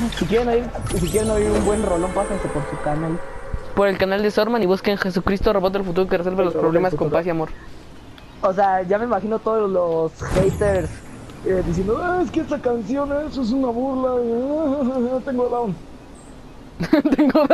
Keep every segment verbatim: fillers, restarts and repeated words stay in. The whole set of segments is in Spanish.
Si quieren oír, si quieren oír un buen rolón, pásense por su canal. Por el canal de Sorman y busquen Jesucristo, robot del futuro que resuelve los problemas con paz y amor. O sea, ya me imagino todos los haters eh, diciendo, ah, es que esta canción, eso es una burla, ah, tengo down. Tengo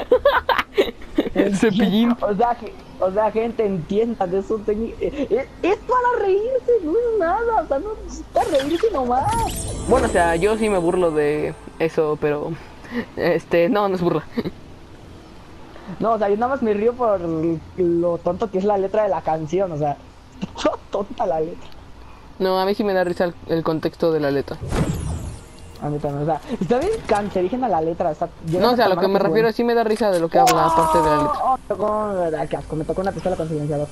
cepillín. O sea, que, o sea, gente, entiendan de eso. Es, es para reírse, no es nada. O sea, no necesita reírse nomás. Bueno, o sea, yo sí me burlo de eso, pero este, no, no es burla. No, o sea, yo nada más me río por lo tonto que es la letra de la canción. O sea, toda tonta la letra. No, a mí sí me da risa el, el contexto de la letra. A mí también, o sea, está bien cancerígena la letra. Está, no, o sea, a lo que me refiero es sí me da risa de lo que habla, aparte de la letra. Oh, tocó, qué asco, me tocó una pistola con silenciador.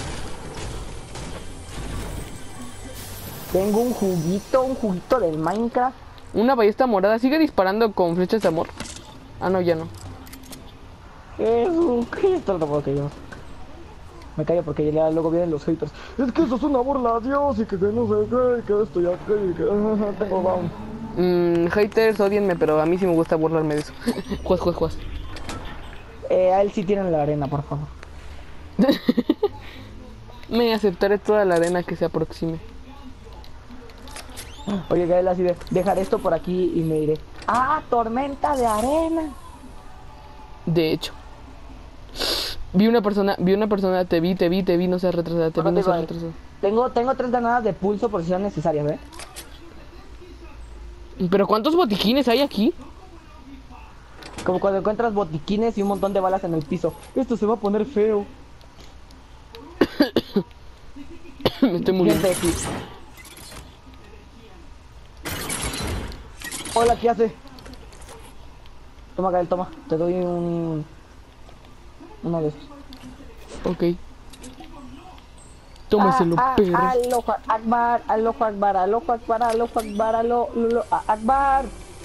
Tengo un juguito, un juguito del Minecraft. Una ballesta morada, ¿sigue disparando con flechas de amor? Ah, no, ya no. Eso, ¿qué es todo lo que yo? Me callo porque ya luego vienen los haters. Es que eso es una burla a Dios y que, que no sé qué, que esto ya que, que uh, tengo down. Mmm, haters, odienme, pero a mí sí me gusta burlarme de eso. Juez, juez, juez. Eh, a él sí tienen la arena, por favor. Me aceptaré toda la arena que se aproxime. Oye, Gael, así de, dejaré esto por aquí y me iré. ¡Ah, tormenta de arena! De hecho. Vi una persona, vi una persona, te vi, te vi, te vi, no seas retrasada, te vi, no seas retrasada. Tengo, tengo tres granadas de pulso por si son necesarias, ¿eh? ¿Pero cuántos botiquines hay aquí? Como cuando encuentras botiquines y un montón de balas en el piso. Esto se va a poner feo. Me estoy muriendo. Gente aquí. Hola, ¿qué hace? Toma, Gael, toma. Te doy un... uno de esos. Ok. Tómaselo, ah, ah, perro. Aloha Akbar, Aloha Akbar, Aloha Akbar, Aloha Akbar, Aloha Akbar.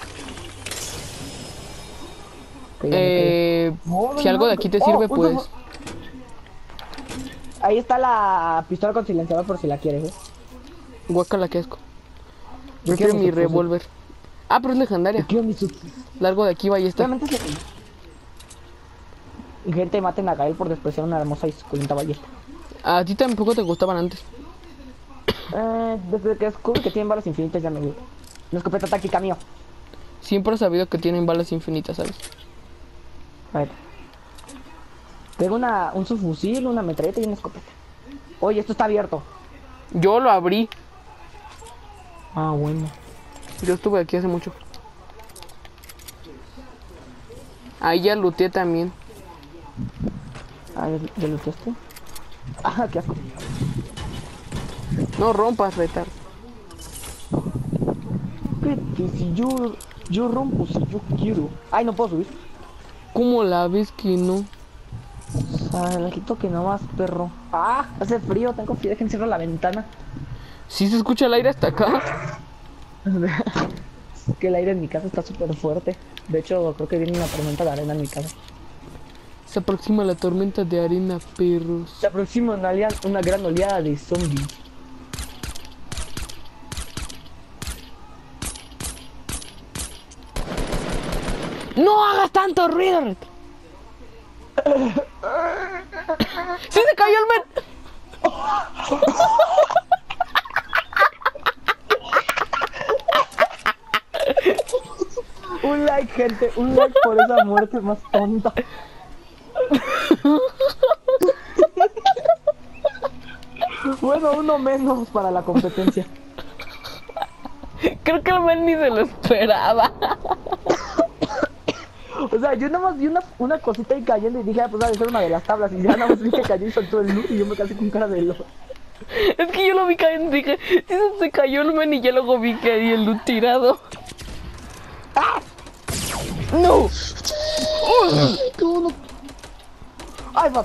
Eh, oh, si algo de aquí te sirve, oh, pues... Oh, ahí está la pistola con silenciador por si la quieres, ¿eh? Guácala, qué asco. Prefiero mi revólver. Ah, pero es legendaria. Largo de aquí, ballesta. Y gente, maten a Gael por despreciar una hermosa y suculenta ballesta. A ti tampoco te gustaban antes. Eh, desde que descubrí que tienen balas infinitas ya me gusta. Una escopeta táctica mío. Siempre he sabido que tienen balas infinitas, ¿sabes? A ver. Tengo una, un subfusil, una metralleta y una escopeta. Oye, esto está abierto. Yo lo abrí. Ah, bueno. Yo estuve aquí hace mucho. Ahí ya looteé también. Ah, ¿ya looteaste? Ah, qué asco. No rompas, retar. Vete, si yo, yo rompo si yo quiero. Ay, no puedo subir. ¿Cómo la ves que no? Ah, la quito que no más, perro. Ah, hace frío, tengo frío, dejen cierro la ventana. Sí se escucha el aire hasta acá. Que el aire en mi casa está súper fuerte. De hecho, creo que viene una tormenta de arena en mi casa. Se aproxima la tormenta de arena, perros. Se aproxima una, una gran oleada de zombies. ¡No hagas tanto ruido! ¡Sí se cayó el men! Un like, gente, un like por esa muerte más tonta. Bueno, uno menos para la competencia. Creo que el men ni se lo esperaba. O sea, yo nada más vi una, una cosita ahí cayendo y dije, ah, pues ha de ser una de las tablas. Y ya nada más vi que cayó y soltó el loot y yo me quedé con cara de loco. Es que yo lo vi cayendo y dije, si se cayó el men y ya luego vi que ahí el loot tirado. ¡Ah! ¡No! ¡Qué bueno! ¡Ay, va!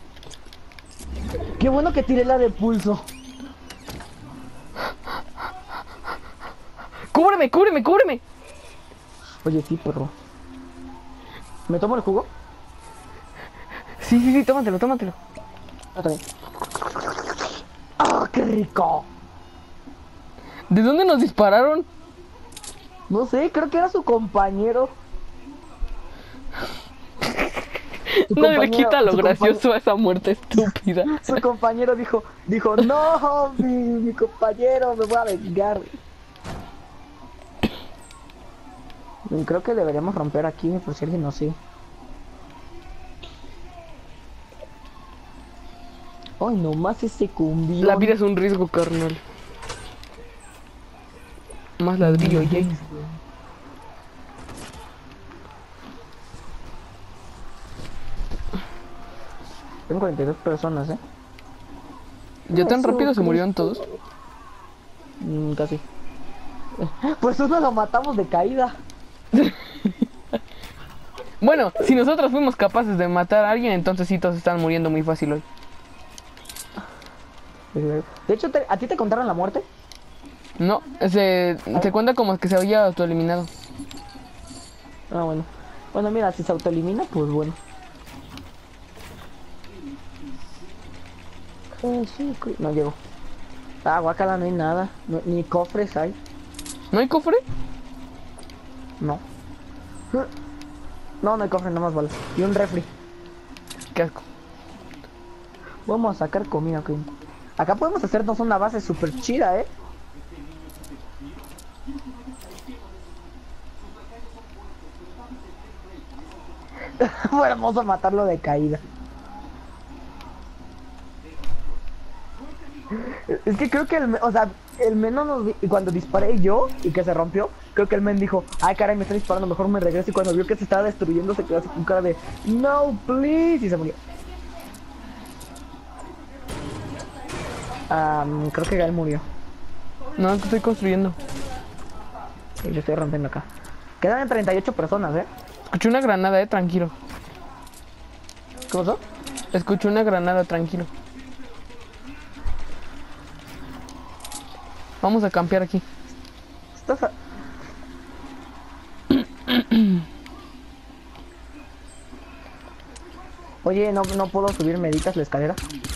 ¡Qué bueno que tiré la de pulso! ¡Cúbreme, cúbreme, cúbreme! Oye, sí, perro. ¿Me tomo el jugo? Sí, sí, sí, tómatelo, tómatelo. Ah, también. ¡Ah, qué rico! ¿De dónde nos dispararon? No sé, creo que era su compañero. Su No le compañero- quita lo su gracioso compañero- a esa muerte estúpida. Su compañero dijo, dijo, no, mi, mi compañero, me voy a vengar. Y creo que deberíamos romper aquí, por si alguien no sigue. Ay, nomás ese cumbión. La vida es un riesgo, carnal. Más ladrillo, Jake. Tengo cuarenta y dos personas, ¿eh? ¿Ya tan Eso, rápido se Cristo. murieron todos? Mm, casi. Pues uno lo matamos de caída. Bueno, si nosotros fuimos capaces de matar a alguien, entonces sí todos están muriendo muy fácil hoy. De hecho, te- ¿a ti te contaron la muerte? No, se, se cuenta como que se había autoeliminado. Ah, bueno. Bueno, mira, si se autoelimina, pues bueno. Eh, sí, cu- no llegó. Ah, guacala, no hay nada. No- ni cofres hay. ¿No hay cofre? No. No, no hay cofre, nada más balas. Y un refri. Qué asco. Vamos a sacar comida, ok. Acá podemos hacernos una base súper chida, ¿eh? Fue hermoso matarlo de caída. Es que creo que el, me- o sea, el men no nos di- y cuando disparé yo y que se rompió, creo que el men dijo, ay caray, me están disparando, mejor me regreso. Y cuando vio que se estaba destruyendo se quedó así con cara de, no, please, y se murió. Ah, creo que Gael murió. No, que estoy construyendo. Y le estoy rompiendo acá. Quedan treinta y ocho personas, ¿eh? Escuché una granada, eh, tranquilo. ¿Qué pasó? Escuché una granada, tranquilo. Vamos a campear aquí. Estás a- Oye, no, no puedo subir meditas la escalera.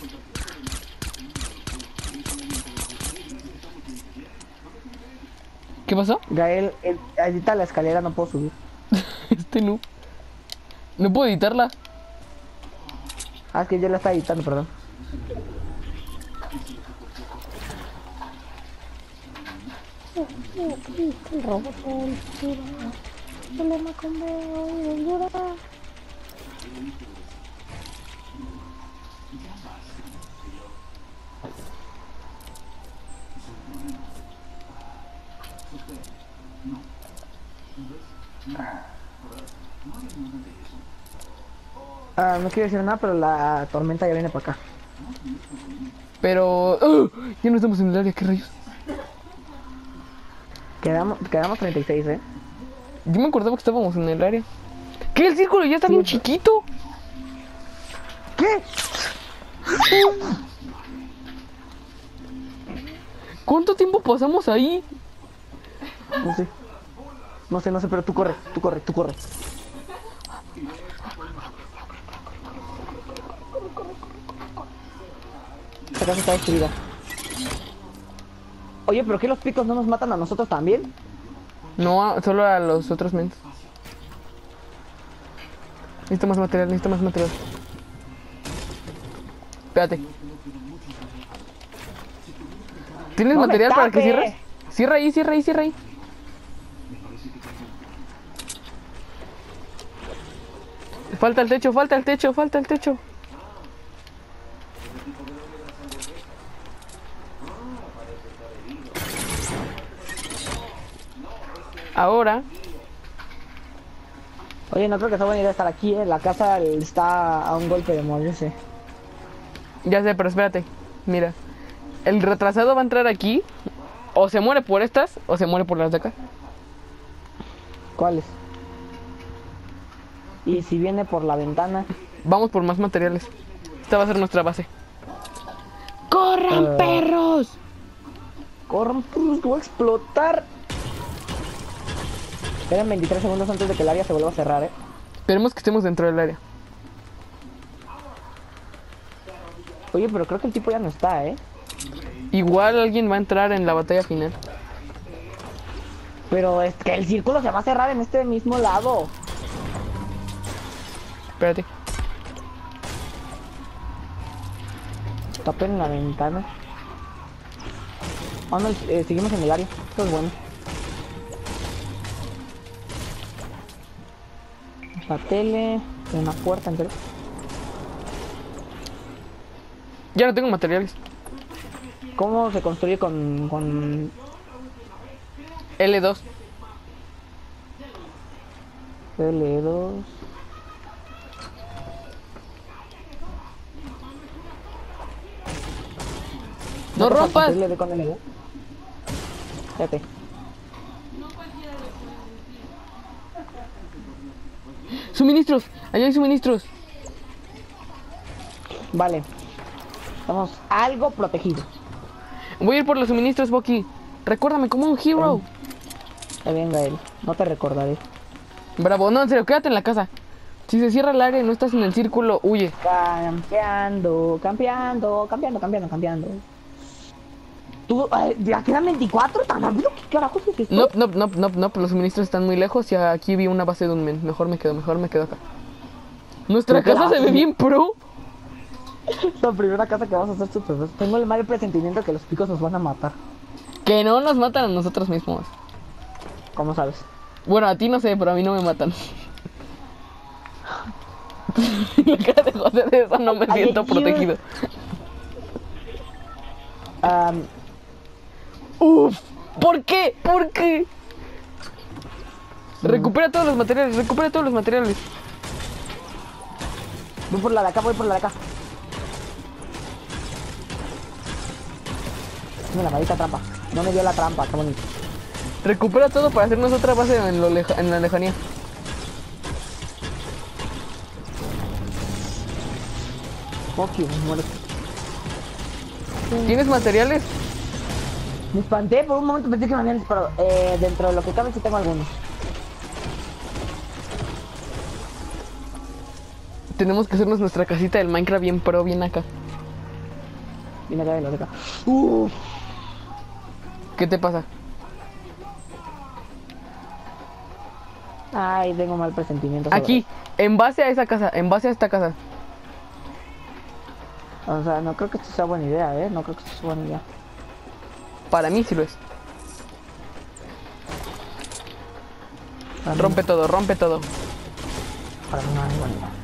¿Qué pasó? Gael, el, edita la escalera, no puedo subir. Este no. No puedo editarla. Ah, es que yo la estaba editando, perdón. Ah, no quiero decir nada, pero la tormenta ya viene para acá. Pero... ¡Oh! Ya no estamos en el área, ¿qué rayos? Quedamos, quedamos treinta y seis, ¿eh? Yo me acordaba que estábamos en el área. ¿Qué? El círculo ya está Sí, bien pero- chiquito. ¿Qué? ¿Cuánto tiempo pasamos ahí? No sé. No sé, no sé, pero tú corre, tú corre, tú corre. Esta casa está destruida. Oye, ¿pero qué los picos no nos matan a nosotros también? No, a- solo a los otros mentes. Necesito más material, necesito más material. Espérate. ¿Tienes ¡No me material para que tape! cierres? Cierra ahí, cierra ahí, cierra ahí. Falta el techo, falta el techo, falta el techo. Ahora, Oye, no creo que sea buena idea estar aquí, ¿eh? La casa está a un golpe de morirse. ya sé, pero espérate. Mira, el retrasado va a entrar aquí. O se muere por estas, o se muere por las de acá. ¿Cuáles? Y si viene por la ventana. Vamos por más materiales. Esta va a ser nuestra base. ¡Corran, Eh. perros! Corran, pues, que voy a explotar. Quedan veintitrés segundos antes de que el área se vuelva a cerrar, ¿eh? Esperemos que estemos dentro del área. Oye, pero creo que el tipo ya no está, ¿eh? Igual alguien va a entrar en la batalla final. Pero es que el círculo se va a cerrar en este mismo lado. Espérate. Tapen la ventana. Ah, no, eh, seguimos en el área. Esto es bueno. La tele, una puerta entre. Ya no tengo materiales. ¿Cómo se construye con, con... L dos. L dos? ¡No rompas! L D con L dos. Fíjate. Suministros. Allá hay suministros. Vale. Estamos algo protegidos. Voy a ir por los suministros, Bucky. Recuérdame como un hero. Está bien, Gael. No te recordaré. Bravo. No, en serio, quédate en la casa. Si se cierra el área y no estás en el círculo, huye. Campeando, campeando, campeando, campeando, campeando. ¿Tú, eh, ya quedan veinticuatro? ¿Tan rápido? ¿Qué carajos es esto? No, no, no, no, no, los suministros están muy lejos y aquí vi una base de un men. Mejor me quedo, mejor me quedo acá. Nuestra Creo que casa la- se ve bien pro. La primera casa que vamos a hacer super. Tengo el mal presentimiento que los picos nos van a matar. Que no nos matan a nosotros mismos. ¿Cómo sabes? Bueno, a ti no sé, pero a mí no me matan. La cara de José de eso no me Ay, siento Dios. protegido. Um, Uf, ¿por qué? ¿Por qué? Recupera todos los materiales, recupera todos los materiales. voy por la de acá, voy por la de acá. Dime la maldita trampa. No me dio la trampa, qué bonito. Recupera todo para hacernos otra base en, lo leja- en la lejanía. Fuck you, muérete. ¿Tienes materiales? Me espanté, por un momento pensé que me habían disparado. Eh, dentro de lo que cabe sí tengo algunos. Tenemos que hacernos nuestra casita del Minecraft bien pro, bien acá. Dime acá de lo de acá. Uff. ¿Qué te pasa? Ay, tengo mal presentimiento. sobre Aquí, en base a esa casa, en base a esta casa. eso. O sea, no creo que esto sea buena idea, eh. No creo que esto sea buena idea. Para mí sí lo es. Para mí- Rompe todo, rompe todo. Para mí no es buena idea.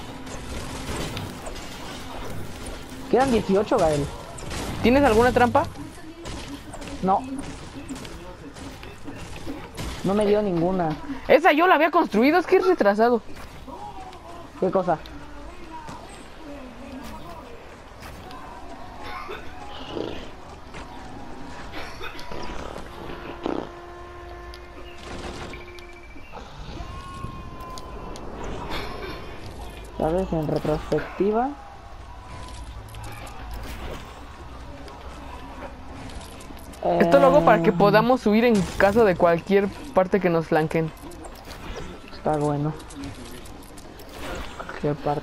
Quedan dieciocho, Gael. ¿Tienes alguna trampa? No. No me dio ninguna. Esa yo la había construido, es que es retrasado. ¿Qué cosa? ¿Sabes? En retrospectiva. Esto lo hago para que Eh, podamos huir en caso de cualquier parte que nos flanquen. Está bueno. Qué parte.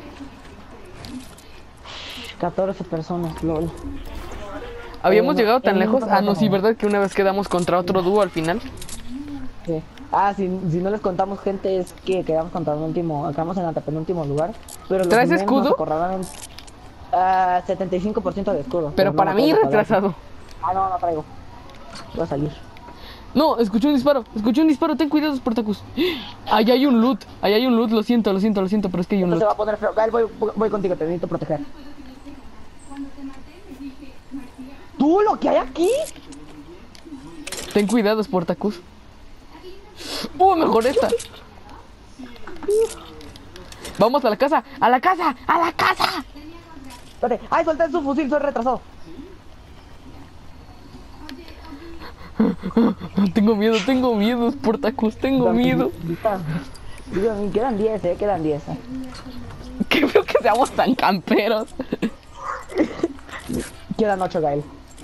catorce personas, lol. ¿Habíamos no, llegado tan en lejos? un Ah, no, sí, pasado. ¿verdad? Que una vez quedamos contra otro dúo al final. Sí. Ah, si, si no les contamos, gente, es que quedamos contra el último, quedamos en el penúltimo lugar. Pero los ¿Traes men nos escudo? acorralaron, ah, setenta y cinco por ciento de escudo. Pero no para me mí acuerdo cuál era. retrasado. Ah, no, no traigo. Voy a salir. No, escuché un disparo, escuché un disparo, ten cuidado, Sportacus. Ahí hay un loot, ahí hay un loot, lo siento, lo siento, lo siento, pero es que hay un Esto se va loot. a poner feo. Gael, voy, voy, voy contigo, te necesito proteger. ¿Tú lo que hay aquí? Ten cuidado, Sportacus. Uh, mejor esta. Vamos a la casa, a la casa, a la casa. Espérate. Ay, solté su fusil, soy retrasado. Tengo miedo, tengo miedo, Sportacus, tengo miedo. Dígame, quedan diez, eh, quedan diez. Eh. Qué feo que seamos tan camperos. Quedan ocho, Gael.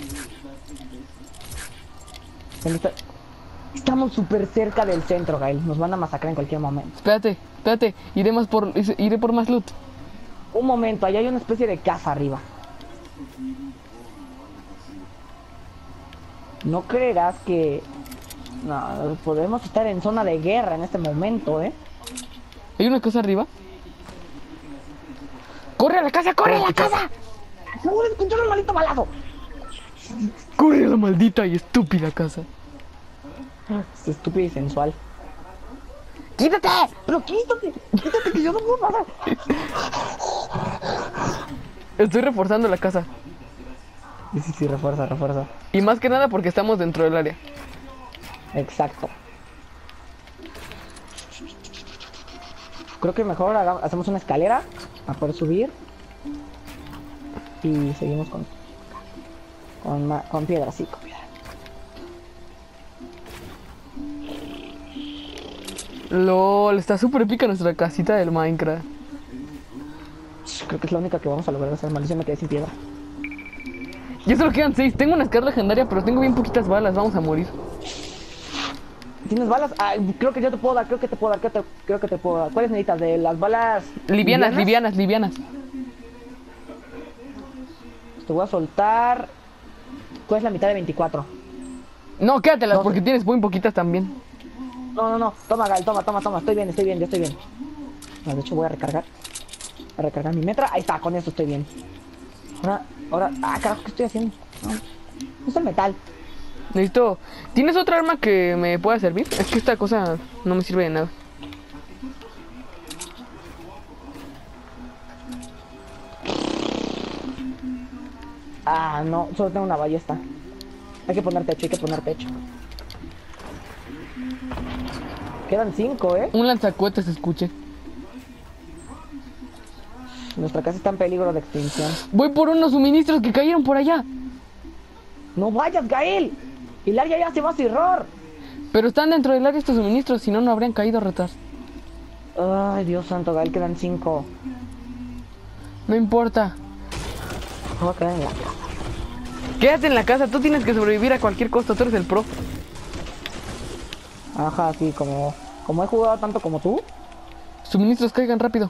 ¿Dónde está? Estamos súper cerca del centro, Gael. Nos van a masacrar en cualquier momento. Espérate, espérate, iré más por, iré por más loot. Un momento, allá hay una especie de casa arriba. ¿No creerás que No, podemos estar en zona de guerra en este momento, ¿eh? ¿Hay una casa arriba? ¡Corre a la casa, corre a la casa! ¡No, escuchó el maldito balado! ¡Corre a la maldita y estúpida casa! Es estúpido y sensual. ¡Quítate! ¡Pero quítate! ¡Quítate que yo no puedo pasar! Estoy reforzando la casa. Sí, sí, sí, refuerza, refuerza. Y más que nada porque estamos dentro del área. Exacto. Creo que mejor haga- hacemos una escalera para poder subir. Y seguimos con... Con, ma- con piedra, sí, con piedra. LOL, está súper épica nuestra casita del Minecraft. Creo que es la única que vamos a lograr hacer. Maldición, me quedé sin piedra. Ya solo quedan seis. Tengo una Scar legendaria, pero tengo bien poquitas balas. Vamos a morir. ¿Tienes balas? Ah, creo que yo te puedo dar, creo que te puedo dar, creo, te, creo que te puedo dar. ¿Cuáles necesitas? ¿De las balas Livianas, livianas, livianas. Te voy a soltar... ¿Cuál es la mitad de veinticuatro? No, quédatelas No. porque tienes muy poquitas también. No, no, no. Toma, Gal, toma, toma, toma. Estoy bien, estoy bien, yo estoy bien. No, de hecho voy a recargar. Voy a recargar mi metra. Ahí está, con eso estoy bien. Ahora, ahora... Ah, carajo, ¿qué estoy haciendo? No, no es el metal. Necesito... ¿Tienes otra arma que me pueda servir? Es que esta cosa no me sirve de nada. Ah, no, solo tengo una ballesta. Hay que poner techo, hay que poner techo. Quedan cinco, ¿eh? Un lanzacohetes se escuche. Nuestra casa está en peligro de extinción. Voy por unos suministros que cayeron por allá. ¡No vayas, Gael! El área ya se va a cerrar. Pero están dentro del área estos suministros, si no, no habrían caído retas. Ay, Dios santo, Gael, quedan cinco. No importa. Me voy a quedar en la casa. Quédate en la casa, tú tienes que sobrevivir a cualquier costo, tú eres el pro. Ajá, sí, como, como he jugado tanto como tú. Suministros caigan rápido.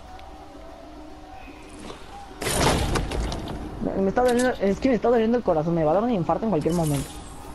Me, me está doliendo, es que me está doliendo el corazón, me va a dar un infarto en cualquier momento.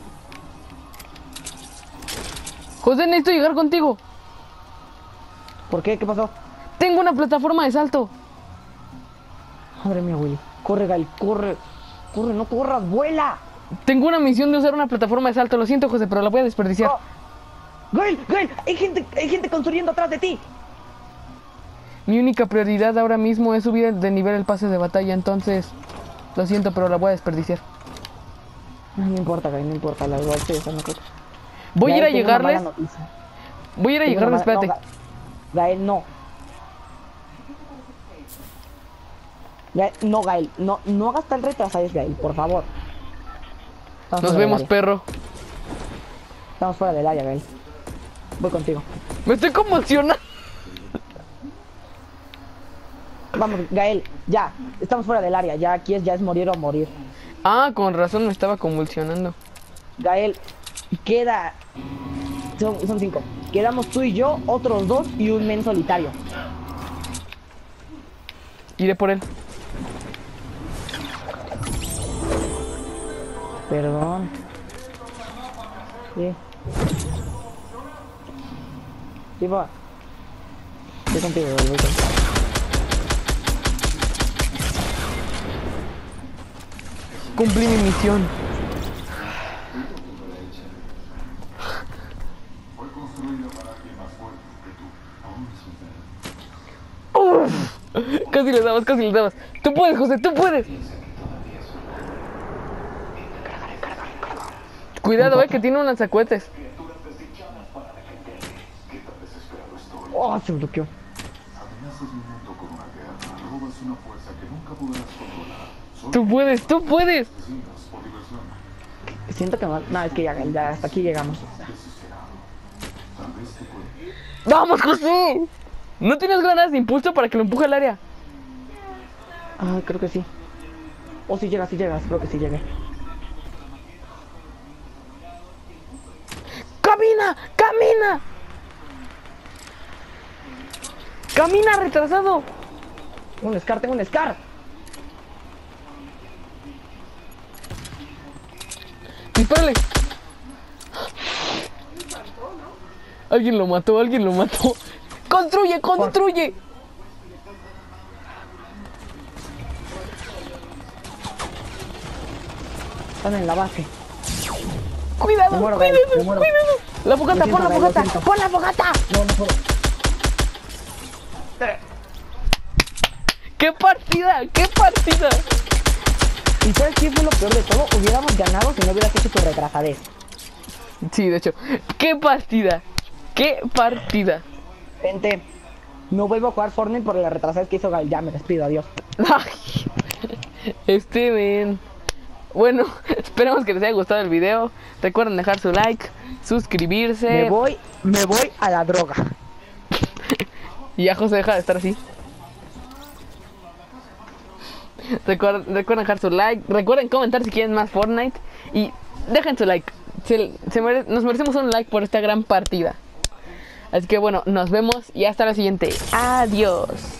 José, necesito llegar contigo. ¿Por qué? ¿Qué pasó? Tengo una plataforma de salto. Madre mía, Willy. Corre, Gael, corre. Corre, no corras, vuela. Tengo una misión de usar una plataforma de salto. Lo siento, José, pero la voy a desperdiciar. Oh. Gael, Gael, hay gente, hay gente construyendo atrás de ti. Mi única prioridad ahora mismo es subir de nivel el pase de batalla, entonces... Lo siento, pero la voy a desperdiciar. No, no importa, Gael, no importa, la verdad sí, eso no creo. Voy a ir a Gael, tengo una llegarles... mala noticia. Voy a ir a Tengo una llegarles, mala- espérate. no, Ga- Gael, no. Gael, no, Gael, no, no hagas tal retrasadas, Gael, por favor. Estamos Nos fuera del vemos, área. perro. Estamos fuera del área, Gael. Voy contigo. Me estoy conmocionando. Vamos, Gael, ya. Estamos fuera del área. Ya aquí es, ya es morir o morir. Ah, con razón me estaba convulsionando. Gael, queda... Son, son cinco. Quedamos tú y yo, otros dos y un men solitario. Iré por él. Perdón. Sí. Sí, va. Voy contigo, Gael, voy contigo. Cumplí mi misión. Uf, casi le dabas, casi le dabas. Tú puedes, José, tú puedes. Cuidado, eh, que tiene un lanzacohetes. Oh, se bloqueó. Tú puedes, tú puedes. Siento que no... No, es que ya, ya hasta aquí llegamos. ¡Vamos, José! ¿No tienes granadas de impulso para que lo empuje al área? Ah, creo que sí. Oh, sí llegas, sí llegas, creo que sí llegué. ¡Camina! ¡Camina! ¡Camina, retrasado! Tengo un Scar, tengo un Scar. ¡Dispárale! Alguien lo mató, alguien lo mató. ¡Construye, construye! Están en la base. Cuidado, Me muero, cuidado, me muero. cuidado. La fogata, Lo pon la siento, fogata, lo siento. pon la fogata. No, no puedo. ¡Qué partida! ¡Qué partida! ¿Y sabes qué fue lo peor de todo? Hubiéramos ganado si no hubieras hecho tu retrasadez. Sí, de hecho. ¡Qué partida! ¡Qué partida! Gente, no vuelvo a jugar Fortnite por la retrasadez que hizo Gal. Ya me despido, adiós. Este ven. Bueno, esperemos que les haya gustado el video. Recuerden dejar su like, suscribirse. Me voy, me voy a la droga. Y ya José deja de estar así. Recuerden, recuerden dejar su like. Recuerden comentar si quieren más Fortnite. Y dejen su like. Se, se mere, nos merecemos un like por esta gran partida. Así que bueno, nos vemos y hasta la siguiente. Adiós.